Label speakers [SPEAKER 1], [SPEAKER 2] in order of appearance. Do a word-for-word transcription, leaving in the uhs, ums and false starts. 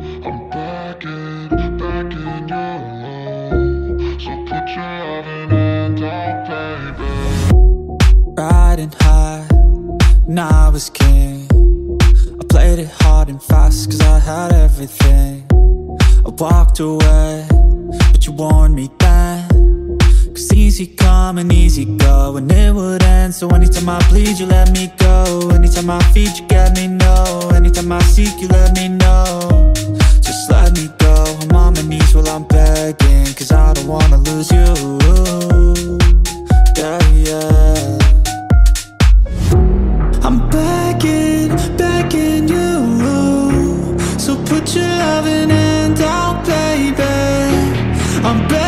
[SPEAKER 1] I'm begging, begging you. So put your loving hand out, baby.
[SPEAKER 2] Riding high, when I was king, I played it hard and fast cause I had everything. I walked away, but you warned me then, cause easy come and easy go, and it would end. So anytime I bleed, you let me go. Anytime I feed, you get me, no. Anytime I seek, you let me know. Just let me go. I'm on my knees while I'm begging, cause I don't wanna lose you. Yeah, yeah. I'm begging, begging you. So put your loving hand out, baby. I'm begging.